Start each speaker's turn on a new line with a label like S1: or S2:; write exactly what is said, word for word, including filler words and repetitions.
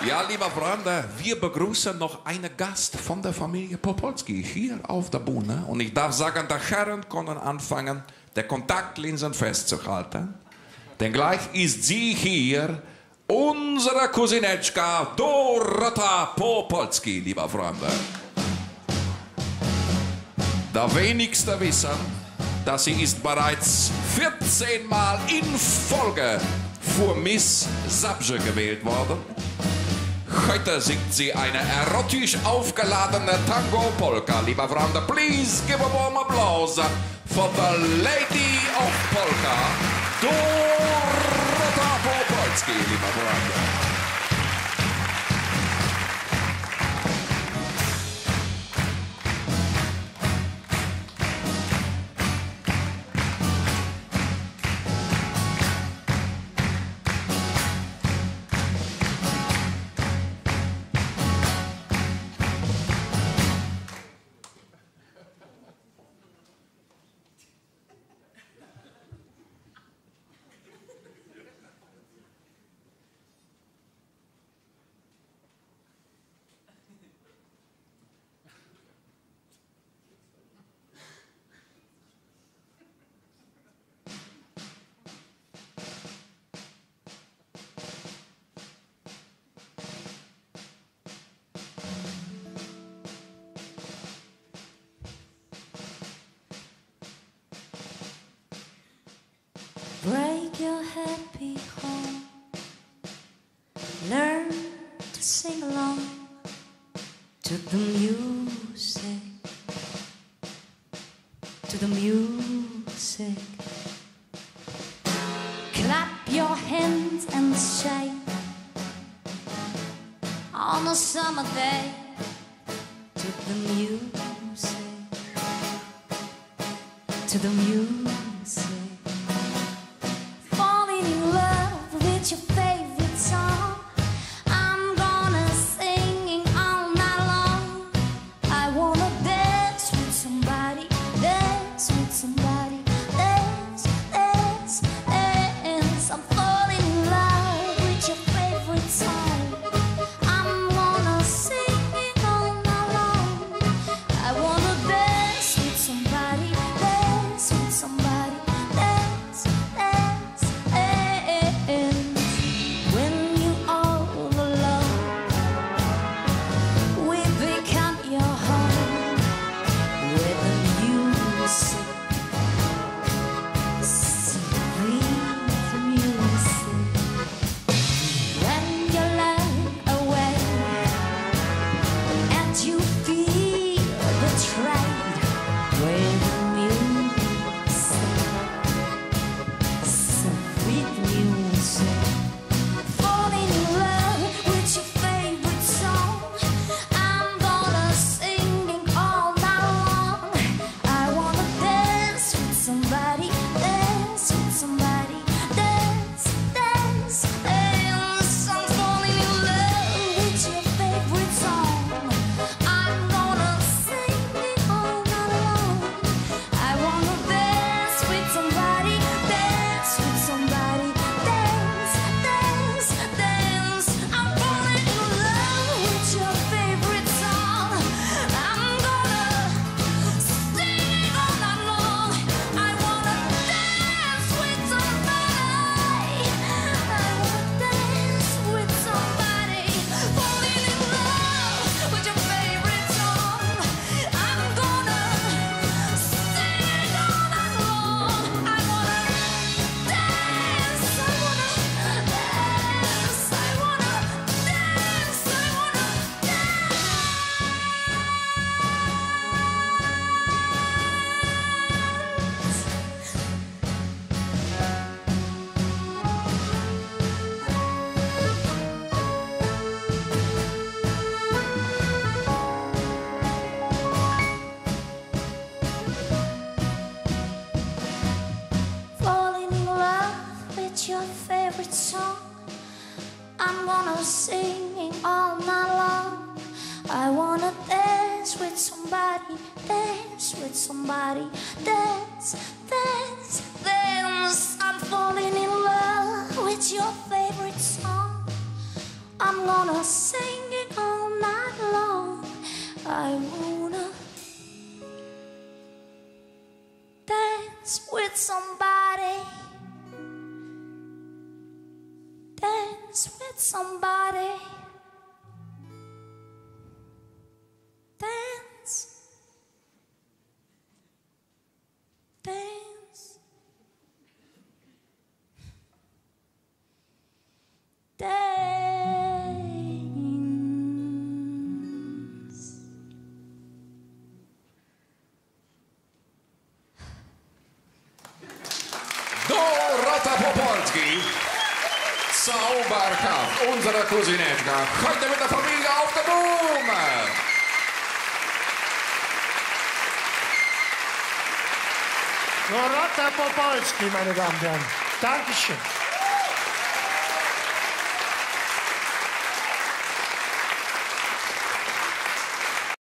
S1: Ja, lieber Freunde, wir begrüßen noch einen Gast von der Familie Popolski hier auf der Bühne. Und ich darf sagen, die Herren können anfangen, die Kontaktlinsen festzuhalten. Denn gleich ist sie hier, unsere Cousinetschka Dorota Popolski, lieber Freunde. Der wenigste wissen, dass sie ist bereits vierzehn Mal in Folge für Miss Zabrze gewählt worden. Heute singt sie eine erotisch aufgeladene Tango-Polka. Lieber Freunde, please give a warm applause for the Lady of Polka, Dorota Popolski, lieber Freunde.
S2: Break your happy home. Learn to sing along to the music, to the music. Clap your hands and shake on a summer day to the music, to the music. Your favorite song, I'm gonna sing all night long. I wanna dance with somebody, dance with somebody, dance, dance, dance. I'm falling in love with your favorite song. I'm gonna sing all night long. I wanna dance with somebody, dance with somebody, dance, dance, dance. Your favorite song, I'm gonna sing all night long. I wanna dance with somebody, dance with somebody, dance, dance, dance. I'm falling in love with your favorite song. I'm gonna sing it all night long. I wanna dance with somebody, dance with somebody, dance, dance, dance.
S1: Dorota Popolski, Zauberkraft unserer Cousinettka, heute mit der Familie auf der Blume.
S3: Dorota Popolski, meine Damen und Herren. Dankeschön.